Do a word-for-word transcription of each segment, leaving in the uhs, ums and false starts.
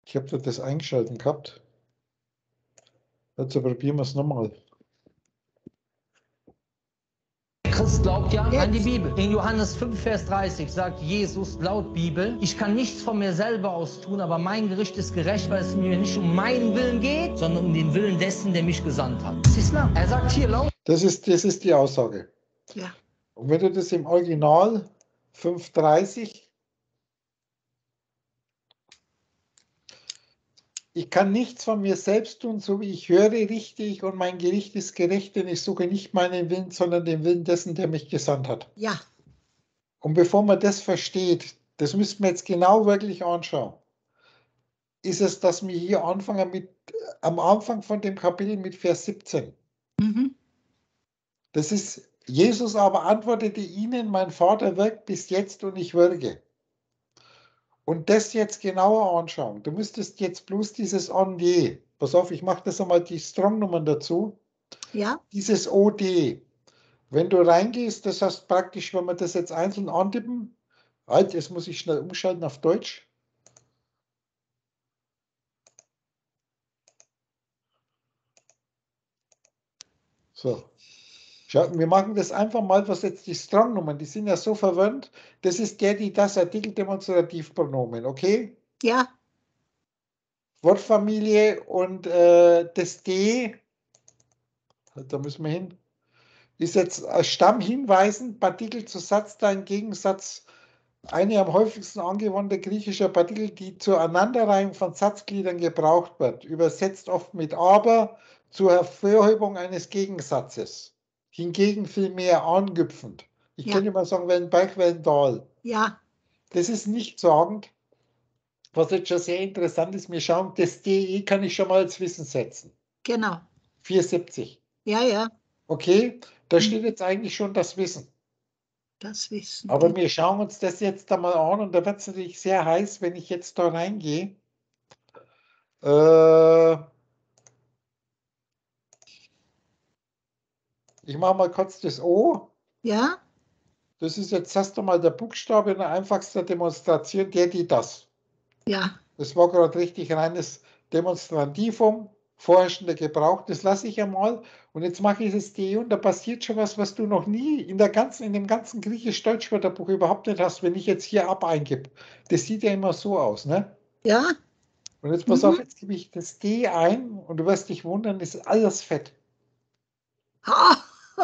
Ich habe da das eingeschalten gehabt. Jetzt probieren wir es nochmal. Christ glaubt ja Jetzt. an die Bibel. In Johannes fünf, Vers dreißig sagt Jesus laut Bibel, ich kann nichts von mir selber aus tun, aber mein Gericht ist gerecht, weil es mir nicht um meinen Willen geht, sondern um den Willen dessen, der mich gesandt hat. Siehst du? Er sagt hier laut. Das ist, das ist die Aussage. Ja. Und wenn du das im Original fünf dreißig, ich kann nichts von mir selbst tun, so wie ich höre, richte ich und mein Gericht ist gerecht, denn ich suche nicht meinen Willen, sondern den Willen dessen, der mich gesandt hat. Ja. Und bevor man das versteht, das müssten wir jetzt genau wirklich anschauen, ist es, dass wir hier anfangen mit, am Anfang von dem Kapitel mit Vers siebzehn. Mhm. Das ist, Jesus aber antwortete ihnen, mein Vater wirkt bis jetzt und ich wirke. Und das jetzt genauer anschauen. Du müsstest jetzt bloß dieses on je, pass auf, ich mache das einmal die Strong-Nummern dazu, Ja. dieses O D. Wenn du reingehst, das heißt praktisch, wenn wir das jetzt einzeln antippen, halt, jetzt muss ich schnell umschalten auf Deutsch. So. Schau, wir machen das einfach mal, was jetzt die Strong-Nummern, die sind ja so verwandt. Das ist der, die, das Artikel-Demonstrativpronomen, okay? Ja. Wortfamilie und äh, das D, da müssen wir hin, ist jetzt als Stamm hinweisend, Partikel zu Satzteilen, Gegensatz, eine am häufigsten angewandte griechische Partikel, die zur Aneinanderreihung von Satzgliedern gebraucht wird, übersetzt oft mit aber, zur Hervorhebung eines Gegensatzes. Hingegen vielmehr angüpfend. Ich Ja. könnte mal sagen, Wellenberg, Wellendal. Ja. Das ist nicht sagend. Was jetzt schon sehr interessant ist, wir schauen, das D E kann ich schon mal als Wissen setzen. Genau. vierhundertsiebzig. Ja, ja. Okay, da steht jetzt eigentlich schon das Wissen. Das Wissen. Aber wir schauen uns das jetzt einmal an und da wird es natürlich sehr heiß, wenn ich jetzt da reingehe. Äh, ich mache mal kurz das O. Ja. Das ist jetzt erst einmal der Buchstabe in der einfachsten Demonstration, der, die, das. Ja. Das war gerade richtig reines Demonstrativum, vorherrschender Gebrauch, das lasse ich einmal. Und jetzt mache ich das D und da passiert schon was, was du noch nie in, der ganzen, in dem ganzen Griechisch-Deutsch-Wörterbuch überhaupt nicht hast, wenn ich jetzt hier ab eingebe. Das sieht ja immer so aus, ne? Ja. Und jetzt pass Mhm. auf, jetzt gebe ich das D ein und du wirst dich wundern, das ist alles fett. Ha.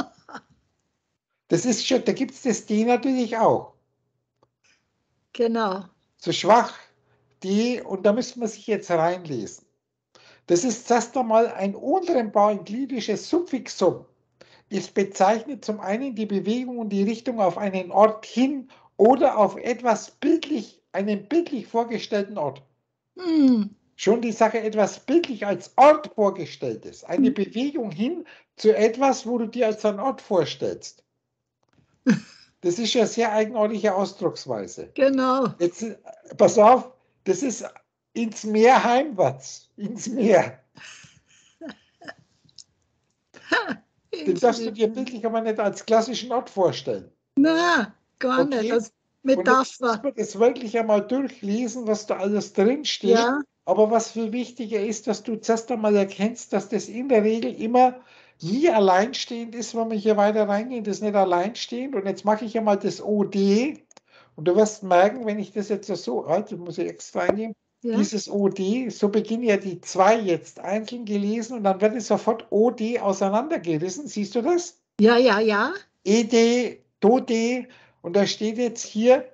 Das ist schon, da gibt es das D natürlich auch. Genau. So schwach, D, und da müsste man sich jetzt reinlesen. Das ist erst einmal ein untrennbar englidisches Suffixum. Es bezeichnet zum einen die Bewegung und die Richtung auf einen Ort hin oder auf etwas bildlich, einen bildlich vorgestellten Ort. Hm. Schon die Sache etwas bildlich als Ort vorgestellt ist. Eine Bewegung hin zu etwas, wo du dir als einen Ort vorstellst. Das ist ja eine sehr eigenartige Ausdrucksweise. Genau. Jetzt, pass auf, das ist ins Meer heimwärts, ins Meer. Den darfst du dir bildlich aber nicht als klassischen Ort vorstellen. Na, gar Okay. nicht. Das Und jetzt muss Metapher. man das wirklich einmal durchlesen, was da alles drin steht. Ja. Aber was viel wichtiger ist, dass du zuerst einmal erkennst, dass das in der Regel immer nie alleinstehend ist, wenn wir hier weiter reingehen. Das ist nicht alleinstehend. Und jetzt mache ich einmal das O D. Und du wirst merken, wenn ich das jetzt so, halt, muss ich extra eingeben, Ja. dieses O D, so beginnen ja die zwei jetzt einzeln gelesen und dann wird es sofort O D auseinandergerissen. Siehst du das? Ja, ja, ja. E D, Do D, und da steht jetzt hier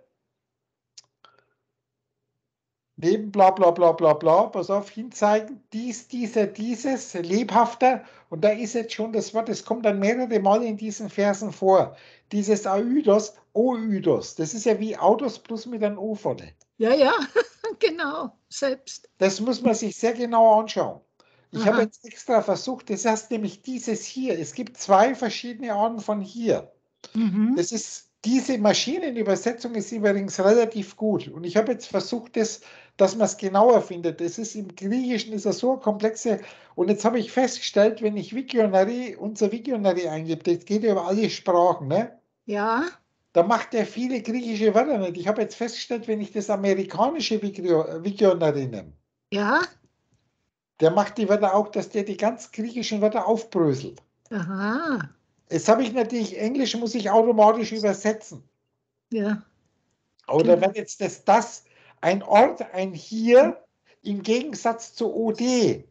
neben bla bla bla bla bla, pass auf, hinzeigen, dies, dieser, dieses, lebhafter, und da ist jetzt schon das Wort, es kommt dann mehrere Male in diesen Versen vor. Dieses Aüdos, Oüdos, das ist ja wie Autos plus mit einem O vorne. Ja, ja. Genau. Selbst. Das muss man sich sehr genau anschauen. Ich Aha. habe jetzt extra versucht, das heißt nämlich dieses hier. Es gibt zwei verschiedene Arten von hier. Mhm. Das ist, diese Maschinenübersetzung ist übrigens relativ gut. Und ich habe jetzt versucht, das, dass man es genauer findet. Das ist im Griechischen ist das so eine komplexe. Und jetzt habe ich festgestellt, wenn ich Wiktionary, unser Wiktionary eingebe, das geht ja über alle Sprachen, ne? Ja. Da macht er viele griechische Wörter nicht. Ich habe jetzt festgestellt, wenn ich das amerikanische Wiktionary nehme, Ja. Der macht die Wörter auch, dass der die ganz griechischen Wörter aufbröselt. Aha. Jetzt habe ich natürlich Englisch, muss ich automatisch übersetzen. Ja. Oder Genau. wenn jetzt das, das ein Ort, ein Hier im Gegensatz zu O D.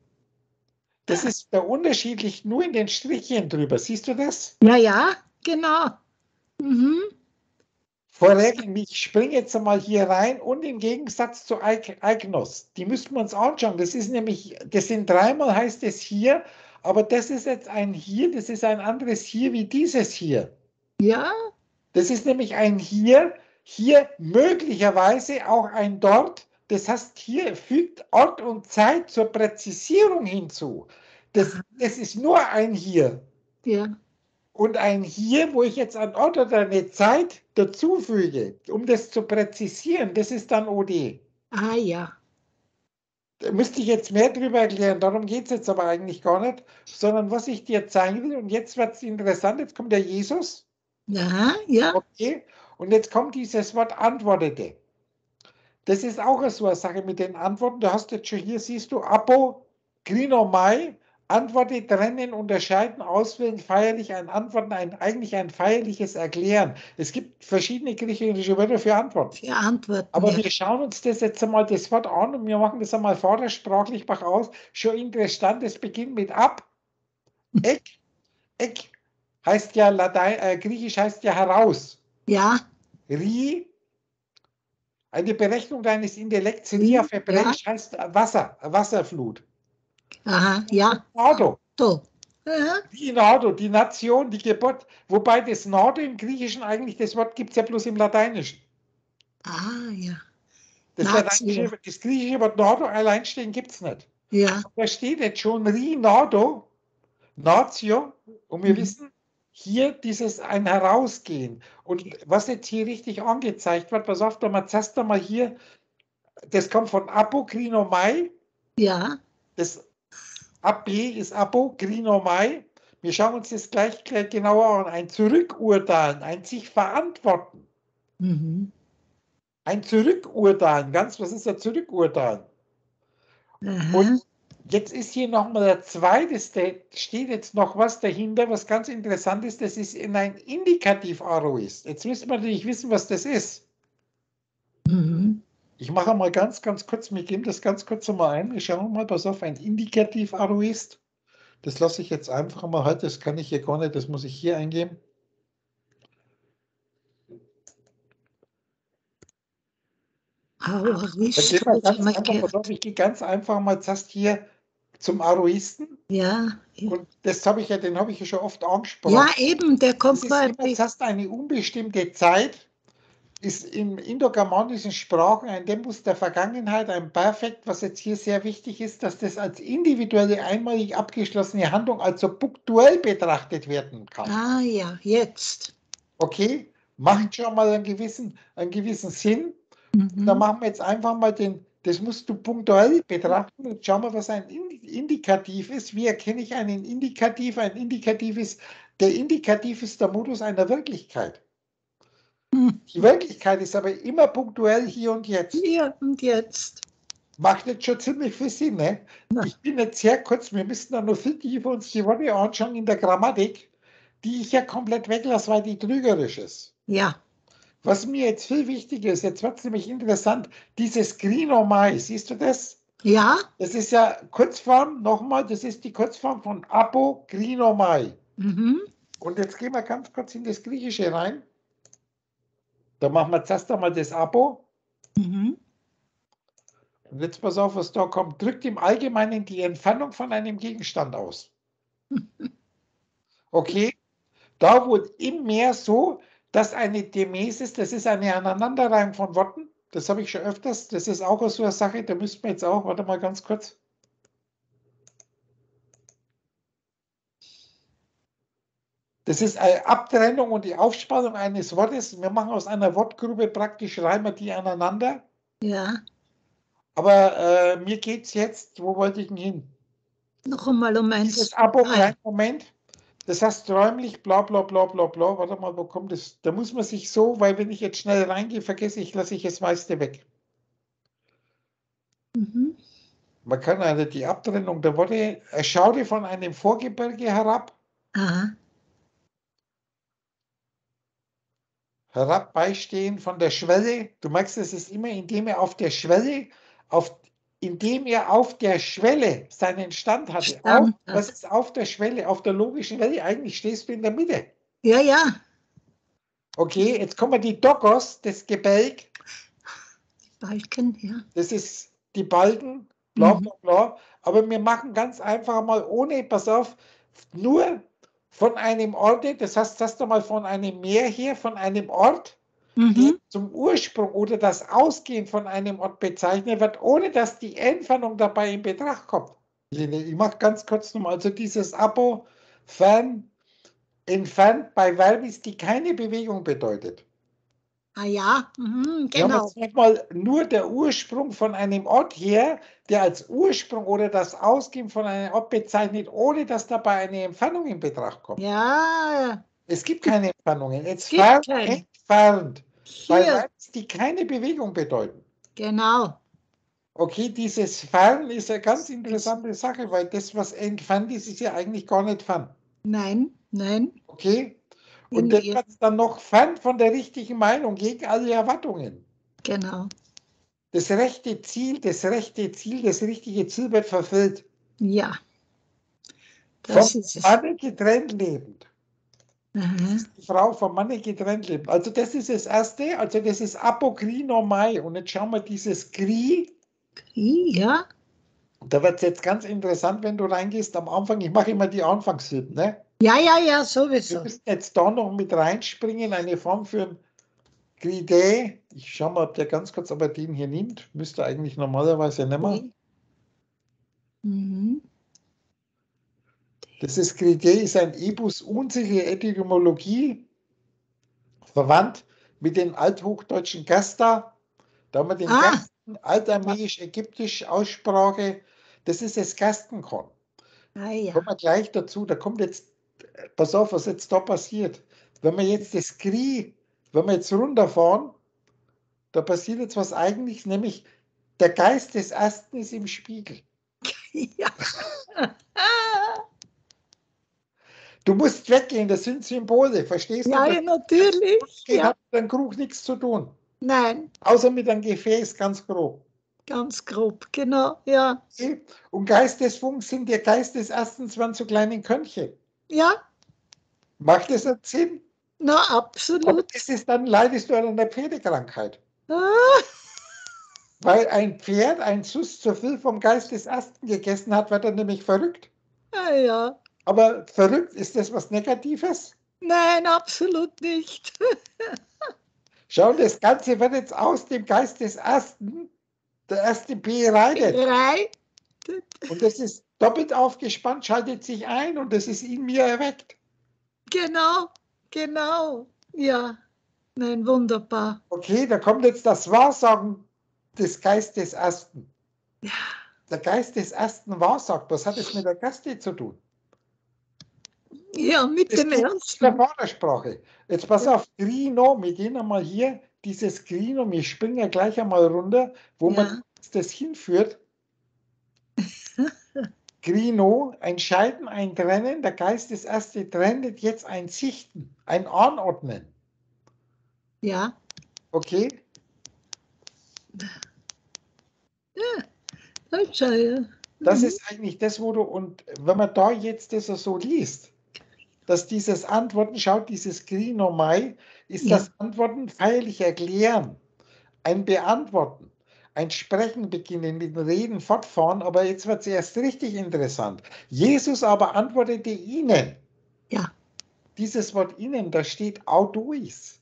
Das ist der unterschiedlich nur in den Strichchen drüber. Siehst du das? Ja, ja, genau. Mhm. Vorregen, ich springe jetzt einmal hier rein und im Gegensatz zu Eignos. Die müssten wir uns anschauen. Das ist nämlich, das sind dreimal heißt es hier, aber das ist jetzt ein Hier, das ist ein anderes Hier wie dieses hier. Ja. Das ist nämlich ein Hier, hier möglicherweise auch ein Dort. Das heißt, hier fügt Ort und Zeit zur Präzisierung hinzu. Das, das ist nur ein Hier. Ja. Und ein Hier, wo ich jetzt einen Ort oder eine Zeit dazufüge, um das zu präzisieren, das ist dann O D. Ah, ja. Da müsste ich jetzt mehr drüber erklären, darum geht es jetzt aber eigentlich gar nicht, sondern was ich dir zeigen will, und jetzt wird es interessant, jetzt kommt der Jesus. Ja, ja. Okay, und jetzt kommt dieses Wort antwortete. Das ist auch so eine Sache mit den Antworten. Du hast jetzt schon hier, siehst du, Apo, Grinomai, Antworte, trennen, unterscheiden, auswählen, feierlich ein Antworten, ein, eigentlich ein feierliches Erklären. Es gibt verschiedene griechische Wörter für Antworten. Für Antworten. Aber Ja. wir schauen uns das jetzt einmal das Wort an und wir machen das einmal vordersprachlich mach aus. Schon interessant, das beginnt mit ab. Ek, ek heißt ja Latein, äh, Griechisch heißt ja heraus. Ja. Ri, eine Berechnung deines Intellekts, Ri auf Ja. Hebräisch heißt Wasser, Wasserflut. Aha, ja. Nardo, So. Ja. die Nardo, die Nation, die Geburt. Wobei das Nardo im Griechischen eigentlich, das Wort gibt es ja bloß im Lateinischen. Ah, ja. Das, lateinische, das griechische Wort Nardo alleinstehen gibt es nicht. Ja. Da steht jetzt schon Ri Nardo, Natio, und wir mhm. wissen, hier dieses ein Herausgehen. Und was jetzt hier richtig angezeigt wird, pass auf, da mal zuerst einmal hier, das kommt von Apokrinomai. Ja. Das A P ist Apokrinomai. Wir schauen uns das gleich, gleich genauer an. Ein Zurückurteilen, ein sich verantworten. Mhm. Ein Zurückurteilen, ganz, was ist ein Zurückurteilen? Aha. Und jetzt ist hier nochmal der zweite, da steht jetzt noch was dahinter, was ganz interessant ist, das ist in ein Indikativ-Aorist. Jetzt müssen wir natürlich wissen, was das ist. Mhm. Ich mache mal ganz, ganz kurz, wir geben das ganz kurz mal ein. Wir schauen mal, pass auf, ein Indikativ-Aorist. Das lasse ich jetzt einfach mal heute, das kann ich hier gar nicht, das muss ich hier eingeben. Aorist. Ich gehe ganz einfach mal zuerst hier zum Aoristen. Ja. Und das habe ich ja, den habe ich ja schon oft angesprochen. Ja, eben, der kommt das ist immer zuerst eine unbestimmte Zeit, ist in indogermanischen Sprachen ein Tempus der Vergangenheit, ein Perfekt, was jetzt hier sehr wichtig ist, dass das als individuelle, einmalig abgeschlossene Handlung, also punktuell betrachtet werden kann. Ah ja, jetzt. Okay, macht schon mal einen gewissen, einen gewissen Sinn. Mhm. Dann machen wir jetzt einfach mal den, das musst du punktuell betrachten und schauen wir, was ein Indikativ ist. Wie erkenne ich einen Indikativ? Ein Indikativ ist, der Indikativ ist der Modus einer Wirklichkeit. Hm. Die Wirklichkeit ist aber immer punktuell hier und jetzt. Hier und jetzt. Macht jetzt schon ziemlich viel Sinn, ne? Ja. Ich bin jetzt sehr kurz, wir müssen dann noch viel tiefer uns die Worte anschauen in der Grammatik, die ich ja komplett weglasse, weil die trügerisch ist. Ja. Was mir jetzt viel wichtiger ist, jetzt wird es nämlich interessant, dieses Grinomai, siehst du das? Ja. Das ist ja Kurzform, nochmal, das ist die Kurzform von Apokrinomai. Mhm. Und jetzt gehen wir ganz kurz in das Griechische rein. Da machen wir zuerst einmal das Apo. Mhm. Und jetzt pass auf, was da kommt. Drückt im Allgemeinen die Entfernung von einem Gegenstand aus. Okay? Da wurde im Meer so, dass eine Demesis, das ist eine Aneinanderreihung von Worten, das habe ich schon öfters, das ist auch so eine Sache, da müssten wir jetzt auch, warte mal ganz kurz. Das ist eine Abtrennung und die Aufspaltung eines Wortes. Wir machen aus einer Wortgruppe praktisch, reihen wir die aneinander. Ja. Aber äh, mir geht es jetzt, wo wollte ich denn hin? Noch einmal um eins. Dieses Abo, kleinen Moment. Das heißt räumlich, bla bla bla bla bla. Warte mal, wo kommt das? Da muss man sich so, weil wenn ich jetzt schnell reingehe, vergesse ich, lasse ich das meiste weg. Mhm. Man kann also die Abtrennung der Worte, er schaute von einem Vorgebirge herab, Aha. herabbeistehen von der Schwelle. Du merkst, es ist immer, indem er auf der Schwelle, auf, indem er auf der Schwelle seinen Stand hatte. Stand Auf, hat. was ist auf der Schwelle? Auf der logischen Welle. Eigentlich stehst du in der Mitte. Ja, ja. Okay, jetzt kommen die Doggos, das Gebälk. Balken, ja. Das ist die Balken, bla Mhm. bla bla. Aber wir machen ganz einfach mal ohne, pass auf, nur von einem Ort, das heißt, das du mal von einem Meer her, von einem Ort, der Mhm. zum Ursprung oder das Ausgehen von einem Ort bezeichnet wird, ohne dass die Entfernung dabei in Betracht kommt. Ich mache ganz kurz nochmal, also dieses Abo, fern, entfernt bei Verbis, die keine Bewegung bedeutet. Ah ja, mhm, Wir haben genau. jetzt nochmal nur der Ursprung von einem Ort her, der als Ursprung oder das Ausgehen von einem Ort bezeichnet, ohne dass dabei eine Entfernung in Betracht kommt. Ja, Es gibt keine Entfernungen. Jetzt gibt fern, keine. entfernt. Bei Hier, Verbs, die keine Bewegung bedeuten. genau. Okay, dieses fern ist eine ganz interessante Sache, weil das, was entfernt ist, ist ja eigentlich gar nicht fern. Nein, nein. Okay? In Und das ihr. wird dann noch fern von der richtigen Meinung, gegen alle Erwartungen. Genau. Das rechte Ziel, das rechte Ziel, das richtige Ziel wird verfehlt. Ja, Vom das ist es. Manne getrennt lebend. Aha. Die Frau vom Manne getrennt lebend. Also das ist das Erste, also das ist Apokrinomai. Und jetzt schauen wir dieses Kri. Ja, Da wird es jetzt ganz interessant, wenn du reingehst am Anfang. Ich mache immer die Anfangssilben, ne? ja, ja, ja, Wir sowieso. müssen jetzt da noch mit reinspringen, eine Form für ein Gride. Ich schaue mal, ob der ganz kurz aber den hier nimmt. Müsste eigentlich normalerweise nicht mehr. Mhm. Das ist Gride, ist ein Ebus unsichere Etymologie, verwandt mit den althochdeutschen Gasta. Da haben wir den Ah, Gasten, altarmeisch-ägyptisch Aussprache. Das ist das Gastenkorn. ah ja. Kommen wir gleich dazu. Da kommt jetzt, pass auf, was jetzt da passiert. Wenn wir jetzt das Kri, wenn wir jetzt runterfahren, da passiert jetzt was Eigentliches, nämlich der Geist des Ersten ist im Spiegel. Ja. Du musst weggehen, das sind Symbole, verstehst du? Ja, Das natürlich. geht, Ja. hat mit einem Krug nichts zu tun. Nein, Außer mit einem Gefäß, ganz grob. ganz grob, genau. Ja. Und Geistesfunken sind der Geist des Ersten, waren so kleine Körnchen. Ja, Macht das einen Sinn? na, Aber absolut. das ist dann, leidest du an einer Pferdekrankheit. Ah, Weil ein Pferd, ein Sus, zu viel vom Geist des Ersten gegessen hat, wird er nämlich verrückt. ah, ja. Aber verrückt, ist das was Negatives? Nein, absolut nicht. Schau, das Ganze wird jetzt aus dem Geist des Ersten, der erste P reitet. Drei. Und das ist doppelt aufgespannt, schaltet sich ein und das ist in mir erweckt. Genau, genau. Ja, nein, wunderbar. Okay, da kommt jetzt das Wahrsagen des Geistes Ersten. Ja, Der Geist des Ersten wahrsagt. Was hat es mit der Gaste zu tun? ja, mit Das dem geht in der ersten. Vatersprache. Jetzt pass auf, Grino, wir gehen einmal hier, dieses Grino, wir springen ja gleich einmal runter, wo Ja. man das hinführt. Grino, ein Scheiden, ein Trennen, der Geist des Erste trennt jetzt ein Sichten, ein Anordnen. Ja, Okay? das ja. Das Mhm. ist eigentlich das, wo du, und wenn man da jetzt das so liest, dass dieses Antworten, schaut, dieses Grinomai, ist Ja. das Antworten feierlich erklären, ein Beantworten, ein Sprechen beginnen, mit dem Reden fortfahren, aber jetzt wird es erst richtig interessant. Jesus aber antwortete ihnen. Ja. Dieses Wort ihnen, da steht Audois.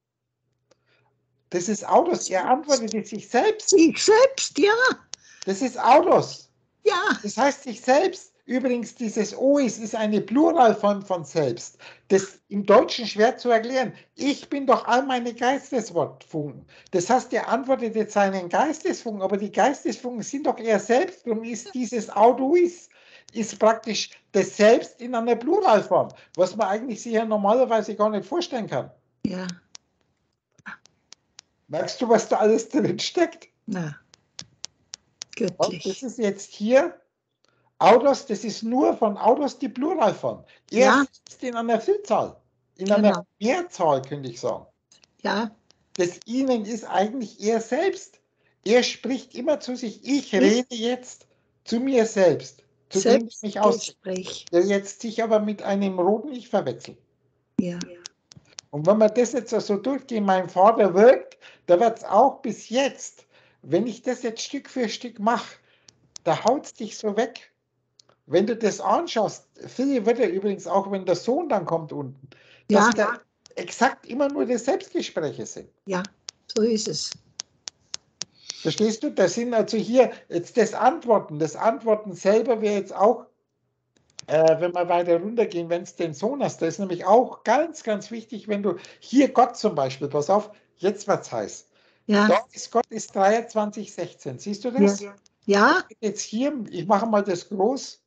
Das ist Autos, er antwortete sich selbst. Sich selbst, ja. Das ist Autos. Ja, Das heißt sich selbst. Übrigens, dieses Ois ist eine Pluralform von selbst. Das im Deutschen schwer zu erklären. Ich bin doch all meine Geisteswortfunken. Das heißt, er antwortet jetzt seinen Geistesfunken, aber die Geistesfunken sind doch er selbst. Darum ist dieses Audois ist praktisch das Selbst in einer Pluralform, was man eigentlich sich ja normalerweise gar nicht vorstellen kann. ja. Merkst du, was da alles drin steckt? Na. Das Göttlich. ist jetzt hier Autos, das ist nur von Autos die Pluralform. Er Ja. ist in einer Vielzahl, in Genau. einer Mehrzahl, könnte ich sagen. Ja. Das Ihnen ist eigentlich er selbst. Er spricht immer zu sich. Ich Ich- rede jetzt zu mir selbst, zu dem ich mich aus, Selbstgespräch. der jetzt sich aber mit einem roten Ich verwechselt. Ja. Und wenn man das jetzt so durchgeht, mein Vater wirkt, da wird es auch bis jetzt, wenn ich das jetzt Stück für Stück mache, da haut es dich so weg. Wenn du das anschaust, viele Wörter übrigens auch, wenn der Sohn dann kommt unten, dass Ja. da exakt immer nur die Selbstgespräche sind. Ja. So ist es. Verstehst du? Das sind also hier jetzt das Antworten. Das Antworten selber wäre jetzt auch, äh, wenn wir weiter runtergehen, wenn es den Sohn hast, das ist nämlich auch ganz, ganz wichtig, wenn du hier Gott zum Beispiel, pass auf, jetzt wird es heiß. Ja. Da ist Gott ist dreiundzwanzig sechzehn. Siehst du das? Ja. Ja. Jetzt hier, ich mache mal das groß.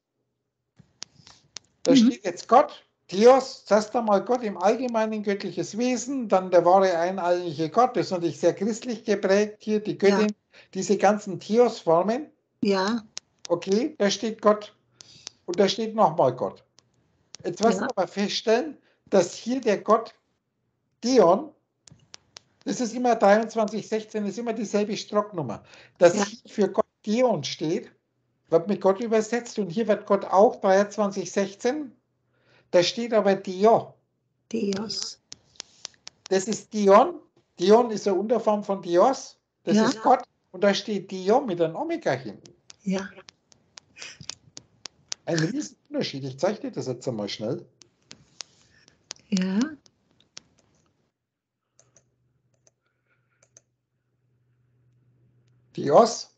Da Mhm. steht jetzt Gott, Theos, das da mal Gott im Allgemeinen göttliches Wesen, dann der wahre eineilige Gott, das ist natürlich sehr christlich geprägt hier, die Göttin, Ja. diese ganzen Theos-Formen, Ja. okay, da steht Gott und da steht nochmal Gott. Jetzt wirst du Ja. aber feststellen, dass hier der Gott Dion, das ist immer dreiundzwanzig sechzehn, ist immer dieselbe Strocknummer, dass Ja. hier für Gott Dion steht, wird mit Gott übersetzt und hier wird Gott auch dreiundzwanzig sechzehn. Da steht aber Dio. Dios. Das ist Dion. Dion ist eine Unterform von Dios. Das Ja. ist Gott. Und da steht Dio mit einem Omega hinten. Ja. Ein riesen Unterschied. Ich zeige dir das jetzt einmal schnell. Ja. Dios.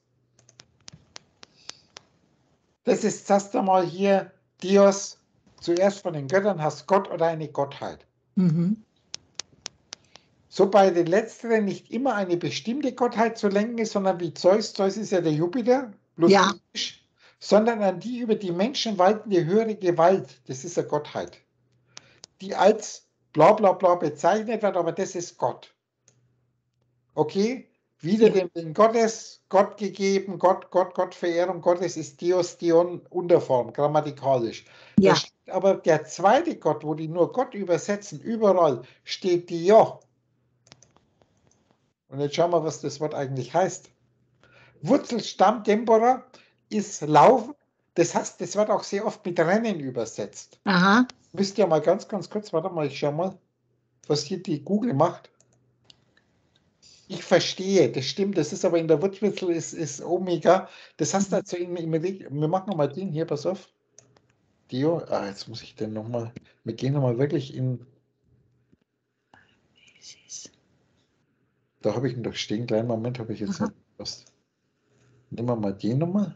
Das ist erst einmal hier Dios. Zuerst von den Göttern hast Gott oder eine Gottheit. Mhm. So bei den Letzteren nicht immer eine bestimmte Gottheit zu lenken ist, sondern wie Zeus, Zeus ist ja der Jupiter, bloß Ja. griechisch, sondern an die über die Menschen waltende höhere Gewalt, das ist eine Gottheit, die als bla bla bla bezeichnet wird, aber das ist Gott. Okay? Wieder Ja. den Willen Gottes, Gott gegeben, Gott, Gott, Gott, Verehrung Gottes ist Dios, Dion, Unterform, grammatikalisch. Ja. Da steht aber der zweite Gott, wo die nur Gott übersetzen, überall steht Dio. Und jetzt schauen wir, was das Wort eigentlich heißt. Wurzelstamm Tempora ist Laufen. Das heißt, das wird auch sehr oft mit Rennen übersetzt. Aha. Müsst ihr mal ganz, ganz kurz, warte mal, ich schau mal, was hier die Google macht. Ich verstehe, das stimmt, das ist aber in der Wortwurzel ist, ist Omega. Das heißt also, im, im, wir machen nochmal den hier, pass auf. Dio, ah, jetzt muss ich den nochmal, wir gehen nochmal wirklich in, da habe ich ihn doch stehen, kleinen Moment habe ich jetzt Aha. nicht gepasst. Nehmen wir mal den nochmal.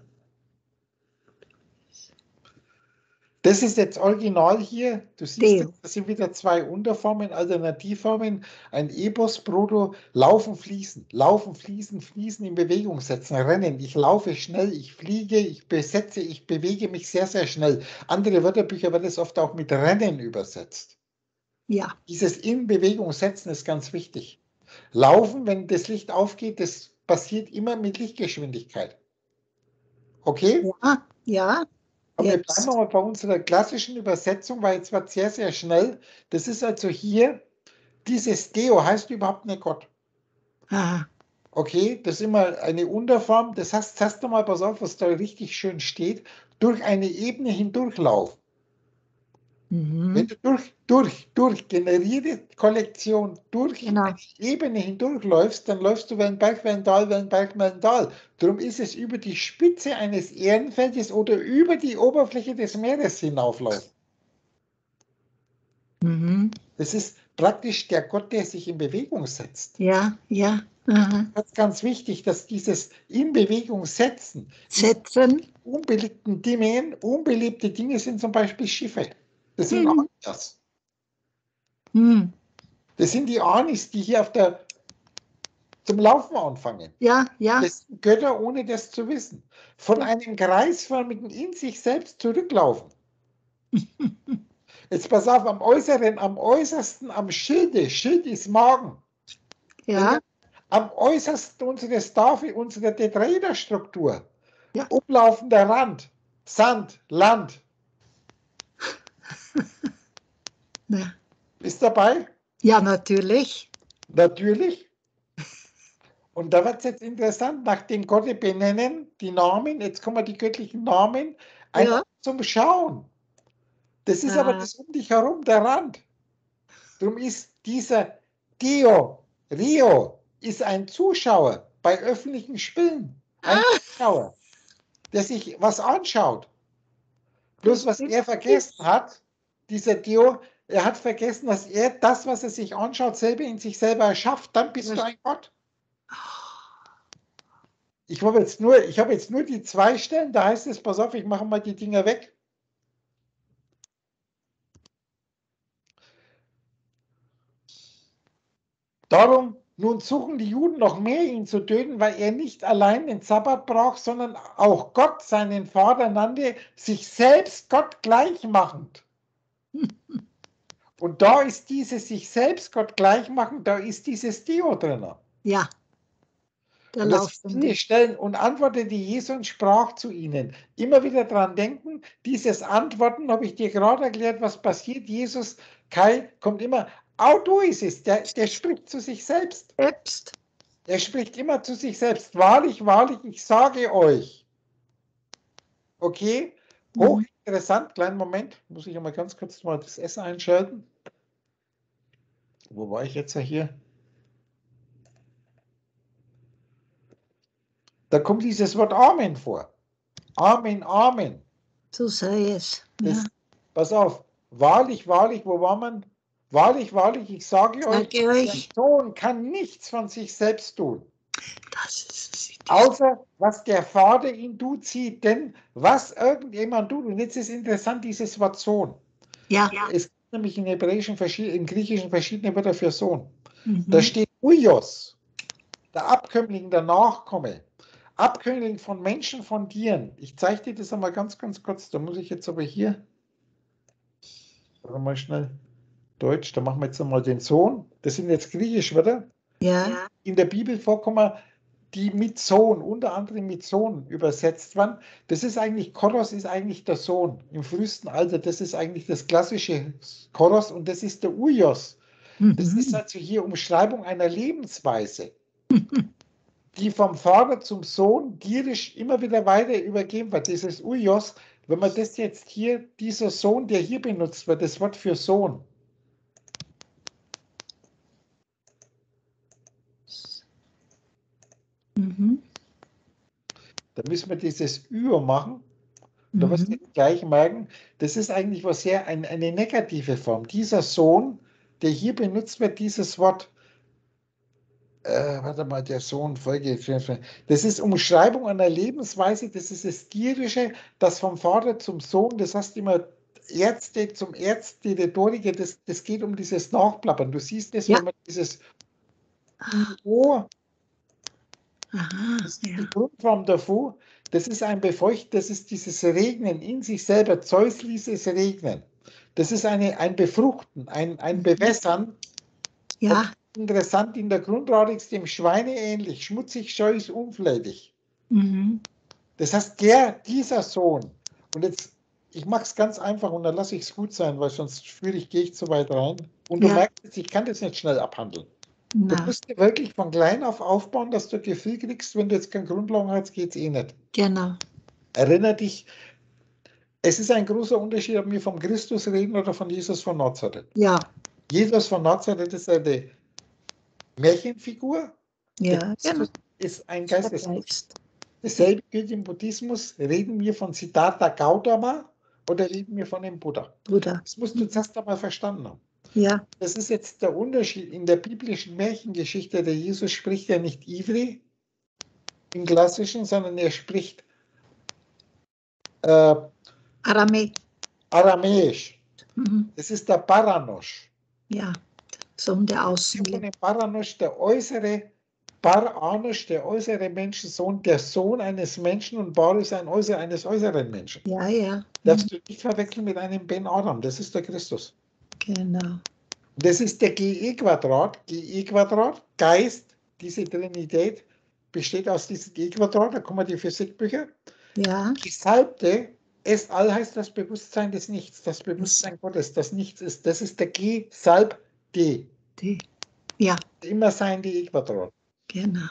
Das ist jetzt original hier. Du siehst, Deo. jetzt, das sind wieder zwei Unterformen, Alternativformen. Ein Epos, Proto, laufen, fließen, laufen, fließen, fließen, in Bewegung setzen, rennen. Ich laufe schnell, ich fliege, ich besetze, ich bewege mich sehr, sehr schnell. Andere Wörterbücher wird es oft auch mit Rennen übersetzt. Ja. Dieses in Bewegung setzen ist ganz wichtig. Laufen, wenn das Licht aufgeht, das passiert immer mit Lichtgeschwindigkeit. Okay? Ja. Ja. Aber wir Jetzt. bleiben mal bei unserer klassischen Übersetzung, weil jetzt wird sehr, sehr schnell. Das ist also hier, dieses Deo heißt überhaupt nicht Gott. Aha. Okay, das ist immer eine Unterform. Das heißt, erst einmal, pass auf, was da richtig schön steht, durch eine Ebene hindurchlaufen. Wenn Mhm. du durch, durch, durch generierte Kollektion, durch Genau. eine Ebene hindurchläufst, dann läufst du Wellenberg, Wellendal, Wellenberg, Wellendal. Darum ist es über die Spitze eines Erdenfeldes oder über die Oberfläche des Meeres hinauflaufen. Mhm. Das ist praktisch der Gott, der sich in Bewegung setzt. Ja. Ja. Aha. Das ist ganz wichtig, dass dieses in Bewegung setzen, Setzen. unbeliebten Dinge, unbeliebte Dinge sind zum Beispiel Schiffe. Das sind Mhm. Anis. Mhm. Das sind die Anis, die hier auf der zum Laufen anfangen. Ja. Ja. Das sind Götter, ohne das zu wissen. Von einem kreisförmigen in sich selbst zurücklaufen. Jetzt pass auf, am äußeren, am äußersten, am Schilde, Schild ist Magen. Ja. Am äußersten unserer Staffel, unserer Tetraederstruktur, Ja. Umlaufender Rand, Sand, Land. Ja. Ist dabei? Ja, natürlich. Natürlich. Und da wird es jetzt interessant, nachdem Gott benennen, die Namen, jetzt kommen die göttlichen Namen, ein Ja. Ort zum Schauen. Das ist Ja. aber das um dich herum, der Rand. Darum ist dieser Dio, Rio, ist ein Zuschauer bei öffentlichen Spielen. Ein Ah. Zuschauer, der sich was anschaut. Bloß was Das er vergessen hat, dieser Dio, er hat vergessen, dass er das, was er sich anschaut, selber in sich selber erschafft. Dann bist Das- du ein Gott. Ich habe jetzt nur, ich habe jetzt nur die zwei Stellen, da heißt es, pass auf, ich mache mal die Dinger weg. Darum, nun suchen die Juden noch mehr, ihn zu töten, weil er nicht allein den Sabbat braucht, sondern auch Gott seinen Vater nannte, sich selbst Gott gleichmachend. Und da ist dieses sich selbst Gott gleichmachen, da ist dieses Dio drin. Ja. Der Und das Laufende. viele Stellen und antwortete Jesus und sprach zu ihnen. Immer wieder dran denken, dieses Antworten habe ich dir gerade erklärt, was passiert. Jesus, Kai, kommt immer, Auto ist es, der, der spricht zu sich selbst. Selbst. Er spricht immer zu sich selbst. Wahrlich, wahrlich, ich sage euch. Okay, hochinteressant. Kleinen Moment, muss ich einmal ganz kurz mal das Essen einschalten. Wo war ich jetzt hier? Da kommt dieses Wort Amen vor. Amen, Amen. So sei es. Das, Ja. pass auf, wahrlich, wahrlich, wo war man? Wahrlich, wahrlich, ich sage euch, Sage euch. der Sohn kann nichts von sich selbst tun, Das ist außer was der Vater ihn tut, sieht. Denn was irgendjemand tut, und jetzt ist interessant dieses Wort Sohn. Ja. Es gibt nämlich in Hebräischen, im Griechischen verschiedene Wörter für Sohn. Mhm. Da steht Uios, der Abkömmling, der Nachkomme. Abkömmling von Menschen, von Tieren. Ich zeige dir das einmal ganz, ganz kurz. Da muss ich jetzt aber hier, warte mal schnell, Deutsch, da machen wir jetzt einmal den Sohn. Das sind jetzt griechische Wörter. Ja. In der Bibel vorkommen, die mit Sohn, unter anderem mit Sohn übersetzt werden. Das ist eigentlich, Choros ist eigentlich der Sohn im frühesten Alter. Das ist eigentlich das klassische Choros und das ist der Uios. Das Mhm. ist also hier Umschreibung einer Lebensweise, die vom Vater zum Sohn tierisch immer wieder weiter übergeben wird. Dieses Uios, wenn man das jetzt hier, dieser Sohn, der hier benutzt wird, das Wort für Sohn. Mhm. Da müssen wir dieses Ü machen. Und da wirst du Mhm. gleich merken, das ist eigentlich was sehr, ein, eine negative Form. Dieser Sohn, der hier benutzt wird, dieses Wort, äh, warte mal, der Sohn, Folge, das ist Umschreibung einer Lebensweise, das ist das Tierische, das vom Vater zum Sohn, das heißt immer Ärzte zum Ärzte, Rhetoriker, das, das geht um dieses Nachplappern. Du siehst das, Ja. wenn man dieses O, Aha. das ist Ja. die Grundform davor, das ist ein Befeucht, das ist dieses Regnen in sich selber. Zeus ließ es regnen. Das ist eine, ein Befruchten, ein, ein Bewässern. Ja. Interessant, in der Grundlage ist dem Schweine ähnlich, schmutzig, scheuß, unflätig. Mhm. Das heißt, der, dieser Sohn, und jetzt, ich mache es ganz einfach und dann lasse ich es gut sein, weil sonst fühle ich, gehe ich zu weit rein. Und du Ja. merkst jetzt, ich kann das nicht schnell abhandeln. Du Na, musst dir wirklich von klein auf aufbauen, dass du dir viel kriegst. Wenn du jetzt keine Grundlagen hast, geht es eh nicht. genau. Erinnere dich, es ist ein großer Unterschied, ob wir vom Christus reden oder von Jesus von Nazareth. Ja. Jesus von Nazareth ist eine Märchenfigur. Der Ja. Christus Genau. ist ein Der Geistesmensch. Geist. Dasselbe gilt im Buddhismus. Reden wir von Siddhartha Gautama oder reden wir von dem Buddha? Bruder. Das musst du zuerst einmal verstanden haben. Ja. Das ist jetzt der Unterschied. In der biblischen Märchengeschichte, der Jesus spricht ja nicht Ivri im Klassischen, sondern er spricht äh, Arame. Aramäisch. Mhm. Das ist der Paranosch. Ja. Sohn der Von Außenliebe. dem Paranosch, der äußere Paranosch, der äußere Menschensohn, der Sohn eines Menschen und Bar ist ein Äußer eines äußeren Menschen. Ja, ja. Darfst du nicht verwechseln mit einem Ben Adam, das ist der Christus. Genau. Das ist der G E Quadrat, G E Quadrat, Geist, diese Trinität besteht aus diesem G Quadrat, da kommen die Physikbücher. Ja. Gesalbte, es all heißt das Bewusstsein des Nichts, das Bewusstsein Gottes, das Nichts ist. Das ist der Gesalbte. Die. Ja, Immer sein die E-Quadrat. genau.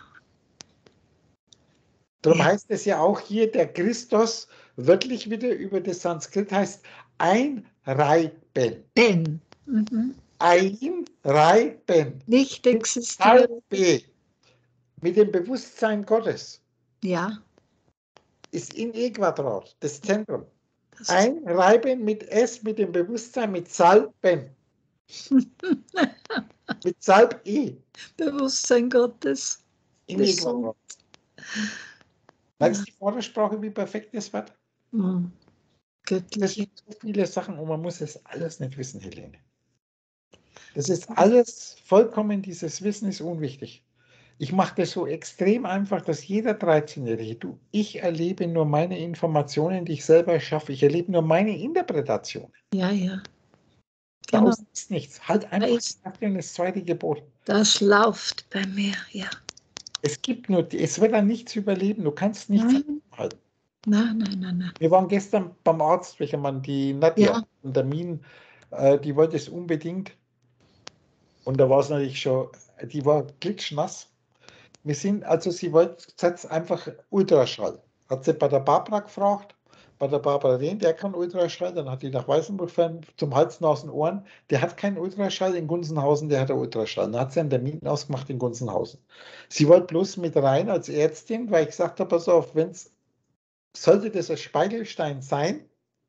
Darum Ja. heißt es ja auch hier, der Christus, wörtlich wieder über das Sanskrit heißt einreiben. Ben. Mhm. Einreiben. Nicht existiert. Salbe. Mit dem Bewusstsein Gottes Ja. ist in E-Quadrat, das Zentrum. Das ist, Einreiben mit S, mit dem Bewusstsein, mit Salben. Mit Salb-E Bewusstsein Gottes. in Das E-Quadrat. Ja. Merkst du die Vordersprache, wie perfekt das wird? Mhm. Das Göttlich. sind so viele Sachen und man muss es alles nicht wissen, Helene. Das ist alles vollkommen, dieses Wissen ist unwichtig. Ich mache das so extrem einfach, dass jeder dreizehnjährige, du, ich erlebe nur meine Informationen, die ich selber schaffe. Ich erlebe nur meine Interpretation. Ja, ja. Da Genau. außen ist nichts. Halt einfach ist- das zweite Gebot. Das läuft bei mir, ja. Es gibt nur, es wird dann nichts überleben. Du kannst nichts Nein. halten. Nein, nein, nein, nein. Wir waren gestern beim Arzt, welcher Mann, die Nadja, Ja. einen Termin, äh, die wollte es unbedingt. Und da war es natürlich schon, die war glitschnass. Wir sind, also sie wollte jetzt einfach Ultraschall. Hat sie bei der Barbara gefragt, bei der Barbara Rehn, der kann Ultraschall, dann hat die nach Weißenburg fahren, zum Hals, Nasen, Ohren, der hat keinen Ultraschall, in Gunzenhausen, der hat einen Ultraschall. Dann hat sie einen Termin ausgemacht in Gunzenhausen. Sie wollte bloß mit rein als Ärztin, weil ich gesagt habe, pass auf, wenn's, sollte das ein Speigelstein sein,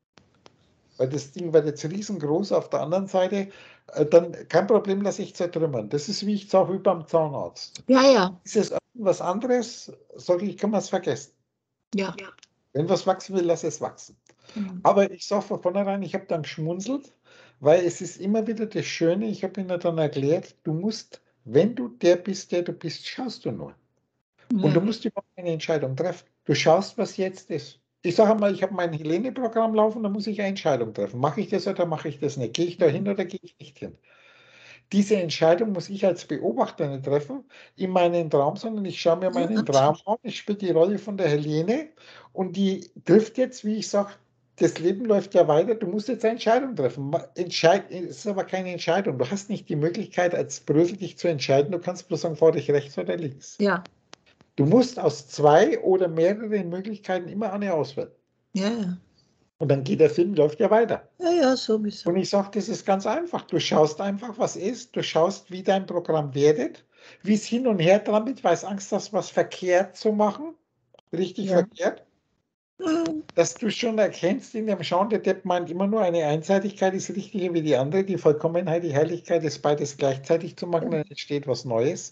weil das Ding wird jetzt riesengroß auf der anderen Seite, äh, dann kein Problem, lasse ich zertrümmern. Das ist, wie ich sage, wie beim Zahnarzt. Ja, ja. Ist es irgendwas anderes, sage ich, kann man es vergessen. Ja. Wenn was wachsen will, lass es wachsen. Mhm. Aber ich sage von vornherein, ich habe dann geschmunzelt, weil es ist immer wieder das Schöne, ich habe ihnen dann erklärt, du musst, wenn du der bist, der du bist, schaust du nur. Und du Ja. musst überhaupt keine Entscheidung treffen. Du schaust, was jetzt ist. Ich sage einmal, ich habe mein Helene-Programm laufen, da muss ich eine Entscheidung treffen. Mache ich das oder mache ich das nicht? Gehe ich da hin oder gehe ich nicht hin? Diese Entscheidung muss ich als Beobachter nicht treffen in meinen Traum, sondern ich schaue mir meinen Traum an, ich spiele die Rolle von der Helene und die trifft jetzt, wie ich sage, das Leben läuft ja weiter, du musst jetzt eine Entscheidung treffen. Entscheid, es ist aber keine Entscheidung. Du hast nicht die Möglichkeit, als Brösel dich zu entscheiden, du kannst bloß sagen, fahre ich rechts oder links. Ja. Du musst aus zwei oder mehreren Möglichkeiten immer eine auswählen. Ja, ja. Und dann geht der Film, läuft ja weiter. Ja, ja, sowieso. Und ich sage, das ist ganz einfach. Du schaust einfach, was ist. Du schaust, wie dein Programm wertet, wie es hin und her trampelt, weil es Angst hast, was verkehrt zu machen. Richtig Ja. verkehrt. Mhm. Dass du schon erkennst, in dem Schauen, der Depp meint immer nur, eine Einseitigkeit ist richtiger wie die andere. Die Vollkommenheit, die Herrlichkeit ist beides gleichzeitig zu machen, dann entsteht was Neues.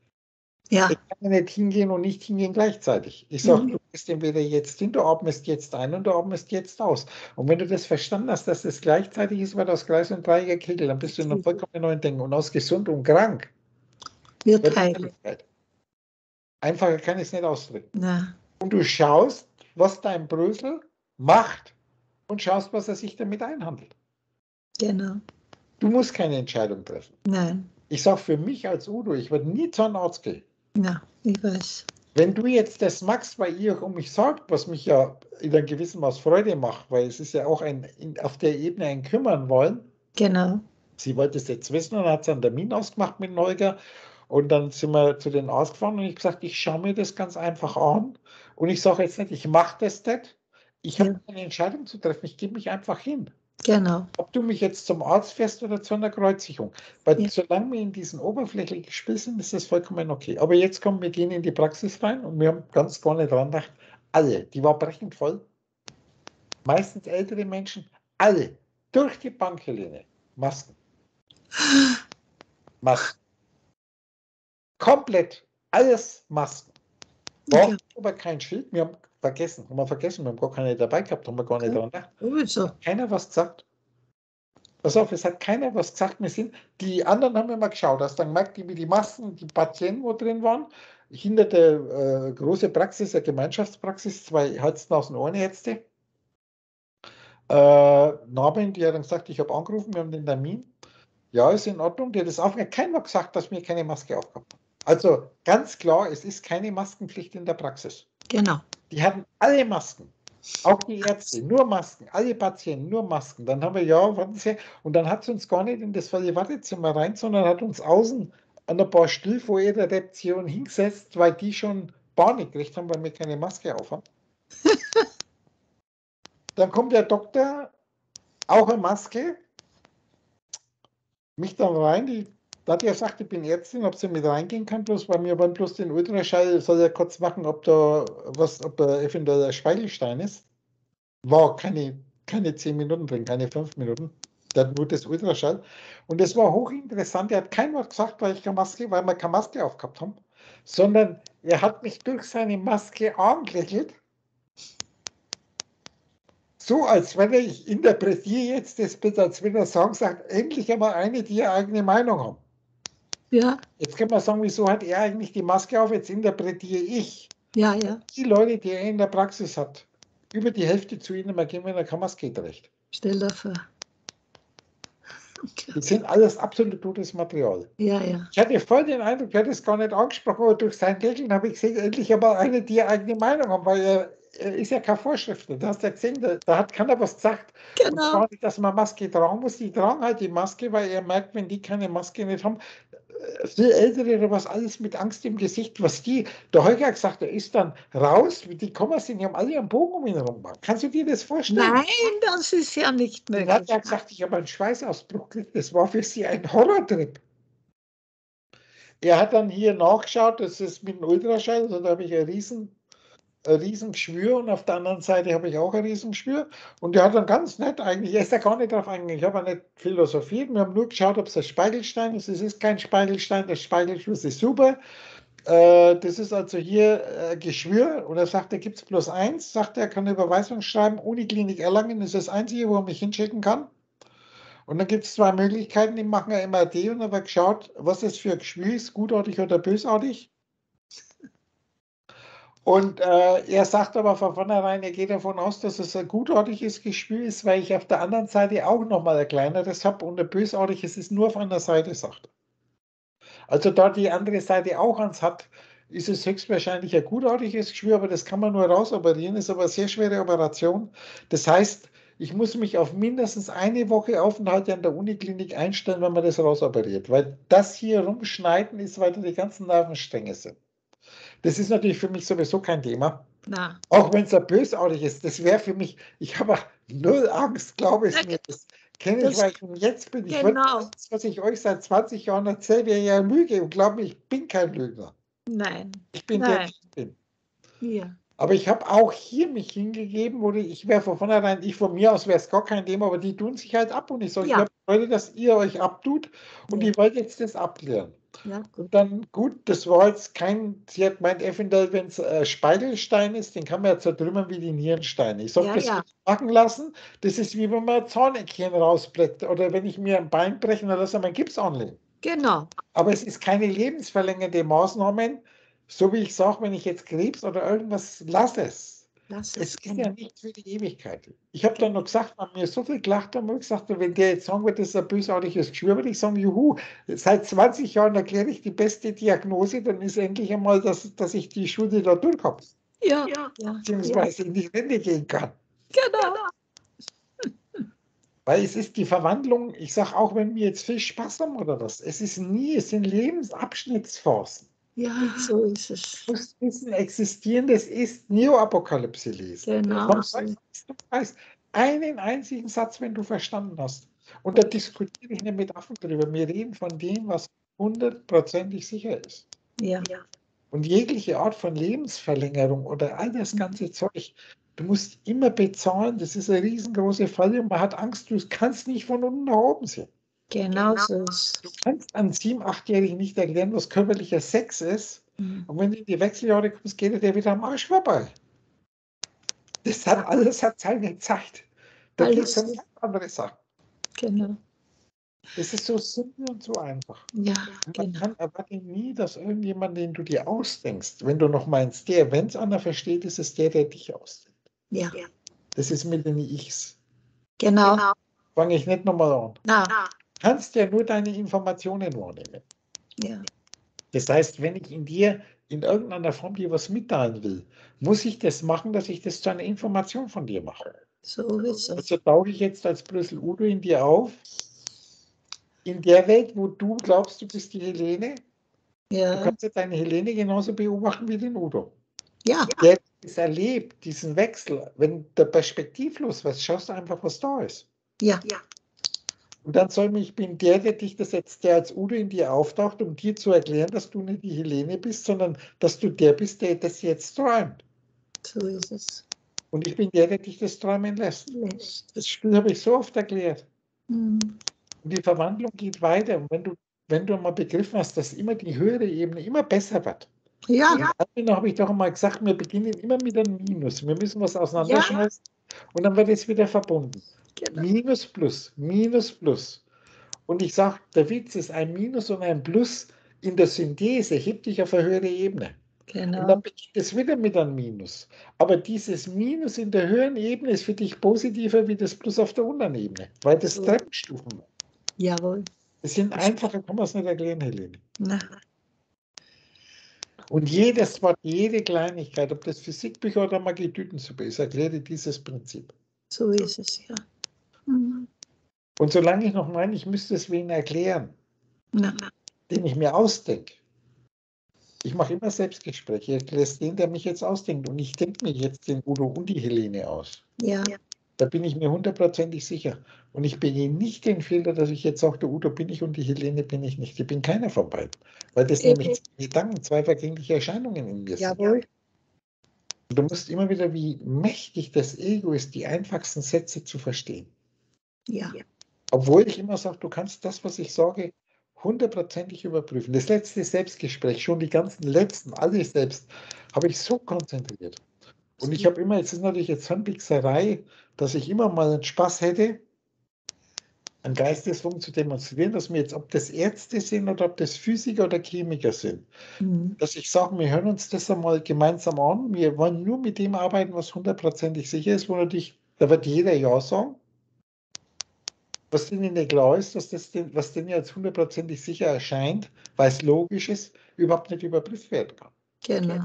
Ja. Ich kann nicht hingehen und nicht hingehen gleichzeitig. Ich sage, Mhm. du gehst entweder jetzt hin, du atmest jetzt ein und du atmest jetzt aus. Und wenn du das verstanden hast, dass das gleichzeitig ist, wird aus Kreis und Dreier Kegel, dann bist du in einem vollkommen neuen Denken. Und aus gesund und krank Wird wird heil. Herrlichkeit. Einfacher kann ich es nicht ausdrücken. Na. Und du schaust, was dein Brösel macht und schaust, was er sich damit einhandelt. Genau. Du musst keine Entscheidung treffen. Nein. Ich sage für mich als Udo, ich werde nie zu einem Arzt gehen. Na, ich weiß. Wenn du jetzt das magst, weil ihr euch um mich sorgt, was mich ja in einem gewissen Maß Freude macht, weil es ist ja auch ein, in, auf der Ebene ein Kümmern wollen. Genau. Sie wollte es jetzt wissen und hat einen Termin ausgemacht mit Neuger. Und dann sind wir zu den Arzt gefahren und ich habe gesagt, ich schaue mir das ganz einfach an. Und ich sage jetzt nicht, ich mache das nicht. Ich habe Ja. eine Entscheidung zu treffen. Ich gebe mich einfach hin. Genau. Ob du mich jetzt zum Arzt fährst oder zu einer Kreuzigung. Weil Ja. solange wir in diesen oberflächlichen Spiel sind, ist das vollkommen okay. Aber jetzt kommen wir gehen in die Praxis rein und wir haben ganz vorne dran gedacht, alle, die war brechend voll, meistens ältere Menschen, alle, durch die Bank, Helene, Masken. Masken. Komplett, alles Masken. War Ja. aber kein Schild, wir haben vergessen, haben wir vergessen, wir haben gar keine dabei gehabt, haben wir gar nicht Okay. dran gedacht. Sowieso. Keiner was gesagt. Pass auf, es hat keiner was gesagt. Wir sind, die anderen haben immer geschaut, hast dann gemerkt, wie die Massen, die Patienten, wo drin waren, hinter der äh, großen Praxis, der Gemeinschaftspraxis, zwei Hals-Nasen-Ohrenärzte. Äh, Namen, die hat dann gesagt, ich habe angerufen, wir haben den Termin. Ja, ist in Ordnung, der hat das aufgehört. Keiner hat gesagt, dass wir keine Maske aufgehabt haben. Also ganz klar, es ist keine Maskenpflicht in der Praxis. Genau. Die hatten alle Masken. Auch die Ärzte, nur Masken, alle Patienten, nur Masken. Dann haben wir, ja, warten Sie, und dann hat sie uns gar nicht in das volle Wartezimmer rein, sondern hat uns außen an ein paar Stühl vor ihrer Rezeption hingesetzt, weil die schon Panik gekriegt haben, weil wir keine Maske auf haben. Dann kommt der Doktor, auch eine Maske, mich dann rein, die, da hat er gesagt, ich bin Ärztin, ob sie mit reingehen kann, bloß bei mir wollen bloß den Ultraschall, soll er kurz machen, ob da was, ob da eventuell ein Speichelstein ist. War keine, keine zehn Minuten drin, keine fünf Minuten. Der hat nur das Ultraschall. Und das war hochinteressant. Er hat kein Wort gesagt, weil ich keine Maske, weil wir keine Maske aufgehabt haben, sondern er hat mich durch seine Maske angelächelt. So, als wenn er, ich interpretiere jetzt das bitte, als wenn er sagen sagt, endlich einmal eine, die eine eigene Meinung haben. Ja, Jetzt kann man sagen, wieso hat er eigentlich die Maske auf? Jetzt interpretiere ich. ja, ja. Die Leute, die er in der Praxis hat, über die Hälfte zu ihnen mal gehen, wenn er keine Maske trägt. Stell dir vor. Das sind alles absolut totes Material. Ja, ja. Ich hatte voll den Eindruck, er hat es gar nicht angesprochen, aber durch sein Lächeln habe ich gesehen, endlich aber eine, die eine eigene Meinung haben, weil er, er ist ja kein Vorschrifter. Da hast du ja gesehen, da, da hat keiner was gesagt. Und Genau. zwar nicht, dass man Maske tragen muss. Die tragen halt die Maske, weil er merkt, wenn die keine Maske nicht haben, viel Ältere oder was, alles mit Angst im Gesicht, was die, der Holger hat gesagt, er ist dann raus, die Kommas sind, die haben alle einen Bogen um ihn herum gemacht. Kannst du dir das vorstellen? Nein, das ist ja nicht Dann hat möglich. er gesagt, ich habe einen Schweißausbruch gekriegt, das war für sie ein Horrortrip. Er hat dann hier nachgeschaut, das ist mit dem Ultraschall, also da habe ich ein riesen, ein riesen Geschwür und auf der anderen Seite habe ich auch ein riesen Geschwür und der hat dann ganz nett eigentlich, er ist da gar nicht drauf eingegangen, ich habe auch nicht philosophiert, wir haben nur geschaut, ob es ein Speichelstein ist, es ist kein Speichelstein, der Speichelschluss ist super, äh, das ist also hier äh, Geschwür und er sagt, da gibt es bloß eins, sagt er, kann eine Überweisung schreiben, Uniklinik Erlangen ist das einzige, wo er mich hinschicken kann. Und dann gibt es zwei Möglichkeiten, die machen ein M R T und dann wird geschaut, was das für ein Geschwür ist, gutartig oder bösartig. Und äh, er sagt aber von vornherein, er geht davon aus, dass es ein gutartiges Geschwür ist, weil ich auf der anderen Seite auch nochmal ein kleineres habe und ein bösartiges ist nur auf einer Seite, sagt er. Also da die andere Seite auch eins hat, ist es höchstwahrscheinlich ein gutartiges Geschwür, aber das kann man nur rausoperieren, ist aber eine sehr schwere Operation. Das heißt, ich muss mich auf mindestens eine Woche Aufenthalt an der Uniklinik einstellen, wenn man das rausoperiert, weil das hier rumschneiden ist, weil da die ganzen Nervenstränge sind. Das ist natürlich für mich sowieso kein Thema. Na, Auch wenn es ein bösartig ist, das wäre für mich, ich habe null Angst, glaube ich mir. Das kenne ich, Das- weil ich jetzt bin. Ich würde genau. das, was ich euch seit zwanzig Jahren erzähle, wäre ja Lüge. Und glaubt mir, ich bin kein Lügner. nein. Ich bin der, Nein. ich bin. Ja. Aber ich habe auch hier mich hingegeben, wo ich wäre von vornherein, ich von mir aus wäre es gar kein Thema, aber die tun sich halt ab und ich sage, Ja. ich wollte, dass ihr euch abtut und Ja. ich wollte jetzt das abklären. Ja, gut. Dann gut, das war jetzt kein, sie hat gemeint, eventuell, wenn es äh, Speichelstein ist, den kann man ja zertrümmern wie die Nierensteine. Ich sage, Ja, das ja. will ich machen lassen, das ist wie wenn man ein Zahneckchen rausblättert oder wenn ich mir ein Bein breche, dann lasse ich meinen Gips anlegen. Genau. Aber es ist keine lebensverlängernde Maßnahme, so wie ich sage, wenn ich jetzt Krebs oder irgendwas lasse es. Lass Es es. ist Genau. ja nicht für die Ewigkeit. Ich habe dann noch gesagt, man mir so viel gelacht haben, gesagt, wenn der jetzt sagen wird, das ist ein bösartiges Geschwür, würde ich sagen, juhu, seit zwanzig Jahren erkläre ich die beste Diagnose, dann ist endlich einmal, dass, dass ich die Schule da durch habe, Ja. Ja. Ja. beziehungsweise in die Rente gehen kann. Genau. Weil es ist die Verwandlung, ich sage auch, wenn wir jetzt viel Spaß haben oder was, es ist nie, es sind Lebensabschnittsphasen. Ja, so ist es. Du musst wissen, existierendes ist Neoapokalypse lesen. Genau. Vom Zeug, was du weißt, einen einzigen Satz, wenn du verstanden hast. Und da diskutiere ich nicht mit Affen drüber. Wir reden von dem, was hundertprozentig sicher ist. Ja. Und jegliche Art von Lebensverlängerung oder all das ganze Zeug, du musst immer bezahlen. Das ist eine riesengroße Falle und man hat Angst, du kannst nicht von unten nach oben sehen. Genau so ist Du es. kannst einem sieben-, achtjährigen nicht erklären, was körperlicher Sex ist. Mhm. Und wenn du in die Wechseljahre kommst, geht der wieder am Arsch vorbei. Das hat alles hat seine Zeit. Da geht es um Alles. ganz andere Sachen. Genau. Das ist so simpel und so einfach. Ja, Und man genau. kann erwarte nie, dass irgendjemand, den du dir ausdenkst, wenn du noch meinst, der, wenn es einer versteht, ist es der, der dich ausdenkt. Ja. Das ist mit den Ichs. Genau. Fange ich nicht nochmal an. Na. Du kannst ja nur deine Informationen wahrnehmen. Ja. Das heißt, wenn ich in dir, in irgendeiner Form dir was mitteilen will, muss ich das machen, dass ich das zu einer Information von dir mache. So ist es. Also tauche ich jetzt als Brüssel Udo in dir auf, in der Welt, wo du glaubst, du bist die Helene. Du Ja, kannst jetzt deine Helene genauso beobachten wie den Udo. ja, Der es erlebt, diesen Wechsel, wenn der perspektivlos was, schaust du einfach, was da ist. ja, Und dann soll mich, ich bin der, der dich das jetzt, der als Udo in dir auftaucht, um dir zu erklären, dass du nicht die Helene bist, sondern dass du der bist, der das jetzt träumt. so ist es. Und ich bin der, der dich das träumen lässt. Lässt. Das Spiel habe ich so oft erklärt. Mhm. Und die Verwandlung geht weiter. Und wenn du, wenn du mal begriffen hast, dass immer die höhere Ebene immer besser wird. Ja, In Admin habe ich doch einmal gesagt, wir beginnen immer mit einem Minus. Wir müssen was auseinanderschmeißen und dann wird es wieder verbunden. genau. Minus, Plus, Minus, Plus. Und ich sage, der Witz ist, ein Minus und ein Plus in der Synthese hebt dich auf eine höhere Ebene. Und Genau. dann beginnt es wieder mit einem Minus. Aber dieses Minus in der höheren Ebene ist für dich positiver wie das Plus auf der unteren Ebene, weil das So. Treppenstufen waren. Jawohl. Das sind einfacher, kann man es nicht erklären, Helene. Na, Und jedes Wort, jede Kleinigkeit, ob das Physikbücher oder Magie-Tütensuppe ist, erkläre dieses Prinzip. so ist es, ja. Mhm. Und solange ich noch meine, ich müsste es wen erklären, Na, den ich mir ausdenke. Ich mache immer Selbstgespräche. Ich erkläre es den, der mich jetzt ausdenkt. Und ich denke mir jetzt den Udo und die Helene aus. ja, Da bin ich mir hundertprozentig sicher. Und ich begehe nicht den Fehler, dass ich jetzt sage, der Udo bin ich und die Helene bin ich nicht. Ich bin keiner von beiden. Weil das Eben. nämlich zwei Gedanken, zwei vergängliche Erscheinungen in mir sind. jawohl. Und du musst immer wieder, wie mächtig das Ego ist, die einfachsten Sätze zu verstehen. Ja, Obwohl ich immer sage, du kannst das, was ich sage, hundertprozentig überprüfen. Das letzte Selbstgespräch, schon die ganzen letzten, alle selbst, habe ich so konzentriert. Und ich habe immer, jetzt ist natürlich jetzt Handwichserei, dass ich immer mal einen Spaß hätte, einen Geisteswunder zu demonstrieren, dass mir jetzt, ob das Ärzte sind oder ob das Physiker oder Chemiker sind, mhm. dass ich sage, wir hören uns das einmal gemeinsam an, wir wollen nur mit dem arbeiten, was hundertprozentig sicher ist, wo natürlich, da wird jeder Ja sagen. Was denen nicht klar ist, dass das, was denen jetzt hundertprozentig sicher erscheint, weil es logisch ist, überhaupt nicht überprüft werden kann. Genau.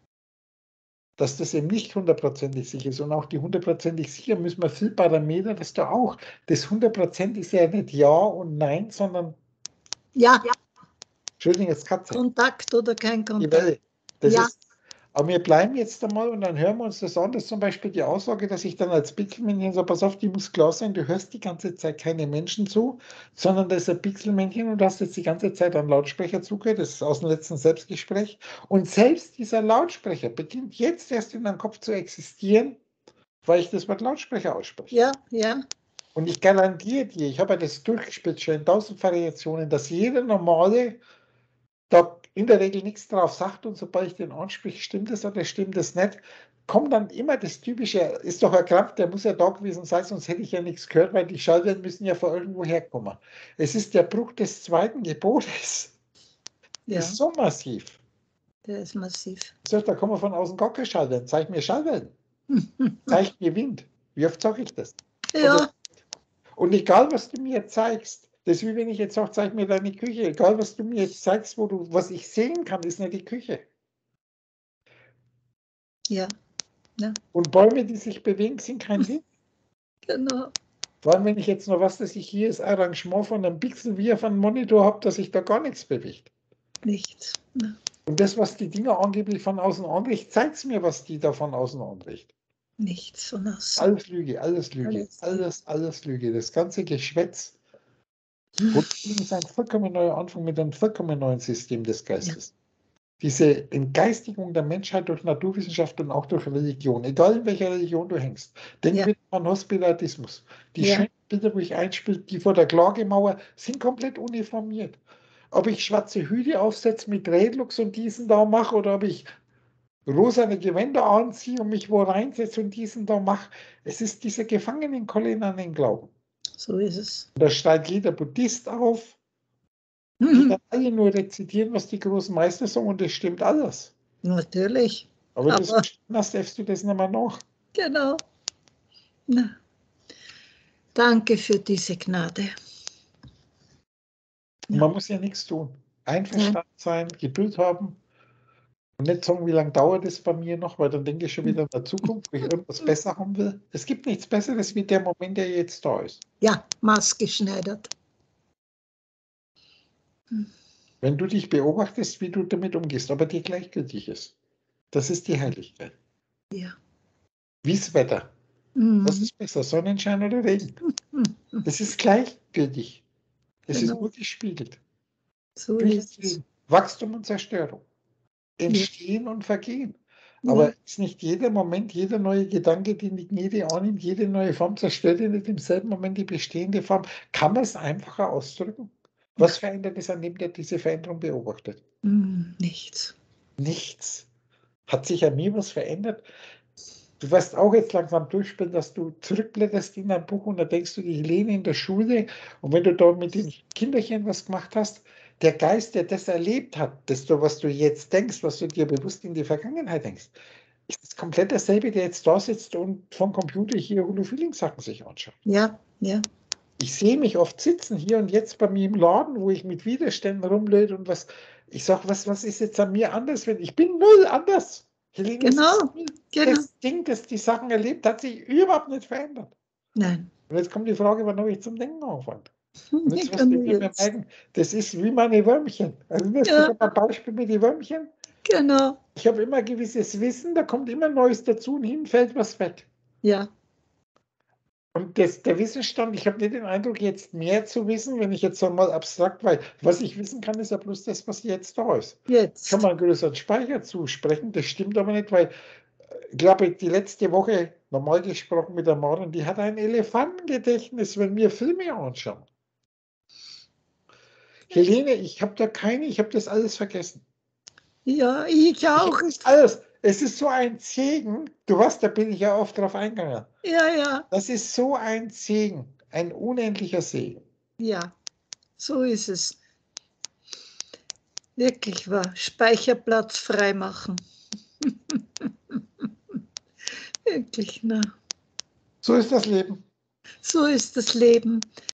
Dass das eben nicht hundertprozentig sicher ist. Und auch die hundertprozentig sicher müssen wir viel Parameter, dass da auch, das hundert Prozent ist ja nicht Ja und Nein, sondern, Ja, Entschuldigung, jetzt Katze, Kontakt oder kein die Kontakt. Welle. Das Ja. ist, aber wir bleiben jetzt einmal und dann hören wir uns das an. Das ist zum Beispiel die Aussage, dass ich dann als Pixelmännchen so, pass auf, die muss klar sein, du hörst die ganze Zeit keine Menschen zu, sondern das ist ein Pixelmännchen und du hast jetzt die ganze Zeit einen Lautsprecher zugehört. Das ist aus dem letzten Selbstgespräch. Und selbst dieser Lautsprecher beginnt jetzt erst in deinem Kopf zu existieren, weil ich das Wort Lautsprecher ausspreche. Ja, ja, Und ich garantiere dir, ich habe ja das durchgespielt schon in tausend Variationen, dass jeder normale da in der Regel nichts drauf sagt und sobald ich den anspreche, stimmt das oder stimmt das nicht, kommt dann immer das Typische, ist doch ein Krampf, der muss ja da gewesen sein, sonst hätte ich ja nichts gehört, weil die Schallwellen müssen ja von irgendwo herkommen. Es ist der Bruch des zweiten Gebotes. ja, Ist so massiv. der ist massiv. So, da kommen von außen gar keine Schallwellen. Zeig mir Schallwellen. Zeig mir Wind. Wie oft sage ich das? Ja, Und egal, was du mir zeigst, das ist wie wenn ich jetzt sage, zeig mir deine Küche. Egal, was du mir jetzt zeigst, wo du, was ich sehen kann, ist nicht die Küche. ja, ja, Und Bäume, die sich bewegen, sind kein Wind. genau. Vor allem, wenn ich jetzt noch was, dass ich hier das Arrangement von einem Pixel wie auf einem Monitor habe, dass sich da gar nichts bewegt. Nichts. Ja. Und das, was die Dinger angeblich von außen anrichten, zeigt mir, was die da von außen anrichten. Nichts von außen. Alles Lüge, alles Lüge, Alles. alles, alles Lüge. Das ganze Geschwätz. Buddhismus ist ein vollkommen neuer Anfang mit einem vollkommen neuen System des Geistes. Diese Entgeistigung der Menschheit durch Naturwissenschaft und auch durch Religion, egal in welcher Religion du hängst. Denk Ja. wieder an Hospitatismus. Die Ja. schönen Bilder, wo ich einspiele, die vor der Klagemauer, sind komplett uniformiert. Ob ich schwarze Hüte aufsetze mit Redlux und diesen da mache oder ob ich rosane Gewänder anziehe und mich wo reinsetze und diesen da mache. Es ist dieser Gefangenenkollen an den Glauben. So ist es. Und da steigt jeder Buddhist auf, die Mhm. dann alle nur rezitieren, was die großen Meister sagen und das stimmt alles. Natürlich. Aber, das Aber- verstanden hast, darfst du das nicht mehr nach. Genau. Na. Danke für diese Gnade. Und man muss ja nichts tun. Einverstanden sein, Geduld haben Und nicht sagen, wie lange dauert es bei mir noch, weil dann denke ich schon wieder in der Zukunft, wo ich irgendwas besser haben will. Es gibt nichts Besseres wie der Moment, der jetzt da ist. Ja, maßgeschneidert. Wenn du dich beobachtest, wie du damit umgehst, aber dir gleichgültig ist. Das ist die Heiligkeit. Ja. Wie's Wetter. Mhm. Was ist besser, Sonnenschein oder Regen? Das ist gleichgültig. Es ist Genau. nur gespiegelt. So Durch ist das es. Leben. Wachstum und Zerstörung. Entstehen und Vergehen. Aber Ja. ist nicht jeder Moment, jeder neue Gedanke, den die jede annimmt, jede neue Form zerstört in demselben Moment die bestehende Form? Kann man es einfacher ausdrücken? Was verändert es an dem, der diese Veränderung beobachtet? Mhm. Nichts. Nichts. Hat sich an mir was verändert? Du wirst auch jetzt langsam durchspielen, dass du zurückblätterst in dein Buch und da denkst du, die Helene in der Schule und wenn du da mit den Kinderchen was gemacht hast, der Geist, der das erlebt hat, das, du, was du jetzt denkst, was du dir bewusst in die Vergangenheit denkst, ist das komplett dasselbe, der jetzt da sitzt und vom Computer hier Hulu-Feeling-Sachen sich anschaut. Ja, ja. Ich sehe mich oft sitzen hier und jetzt bei mir im Laden, wo ich mit Widerständen rumlöte und was, ich sage, was, was ist jetzt an mir anders, wenn ich bin null anders. Helene, es Genau, ist null. genau. Das Ding, das die Sachen erlebt, hat sich überhaupt nicht verändert. Nein. Und jetzt kommt die Frage, wann habe ich zum Denken angefangen? Und jetzt Ich wirst kann du mir jetzt. merken, das ist wie meine Würmchen. Erinnerst du Ja. dich an ein Beispiel mit den Würmchen? Genau. Ich habe immer gewisses Wissen, da kommt immer Neues dazu und hinten fällt was weg. Ja. Und das, der Wissensstand, ich habe nicht den Eindruck, jetzt mehr zu wissen, wenn ich jetzt so mal abstrakt, weil was ich wissen kann, ist ja bloß das, was jetzt da ist. Ich Jetzt. kann mal einen größeren Speicher zusprechen, das stimmt aber nicht, weil ich glaube, die letzte Woche, normal gesprochen mit der Maren, die hat ein Elefantengedächtnis, wenn wir Filme anschauen. Helene, ich habe da keine, ich habe das alles vergessen. Ja, ich Ich auch. habe das alles. Es ist so ein Segen. Du weißt, da bin ich ja oft drauf eingegangen. Ja, ja. Das ist so ein Segen, ein unendlicher Segen. Ja. So ist es. Wirklich wahr. Speicherplatz freimachen. Wirklich, na. So ist das Leben. So ist das Leben.